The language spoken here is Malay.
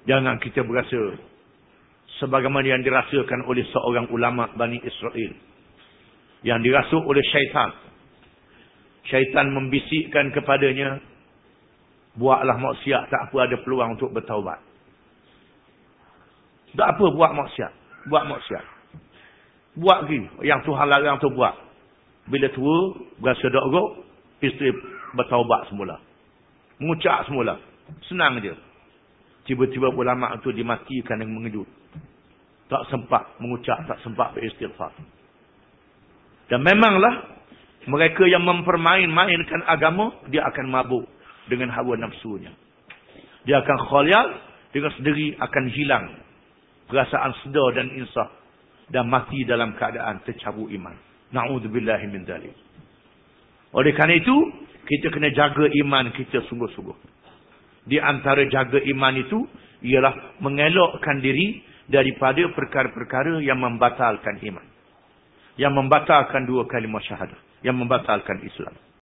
Jangan kita berasa sebagaimana yang dirasakan oleh seorang ulama Bani Israel. Yang dirasuk oleh syaitan. Syaitan membisikkan kepadanya, buatlah maksiat, tak apa ada peluang untuk bertaubat. Tak apa buat maksiat. Buat maksiat. Buat lagi. Yang Tuhan larang tu buat. Bila tua, berasa dok-dok, isteri bertaubat semula. Mengucap semula. Senang je. Tiba-tiba ulama itu dimatikan dengan mengejut. Tak sempat mengucap, tak sempat beristighfar. Dan memanglah, mereka yang mempermain-mainkan agama, dia akan mabuk dengan hawa nafsunya. Dia akan khayal, dengan sendiri akan hilang perasaan sedar dan insaf. Dan mati dalam keadaan tercabut iman. Na'udzubillahi min dzalik. Oleh kerana itu, kita kena jaga iman kita sungguh-sungguh. Di antara jaga iman itu, ialah mengelakkan diri daripada perkara-perkara yang membatalkan iman. Yang membatalkan dua kalimah syahadah. Yang membatalkan Islam.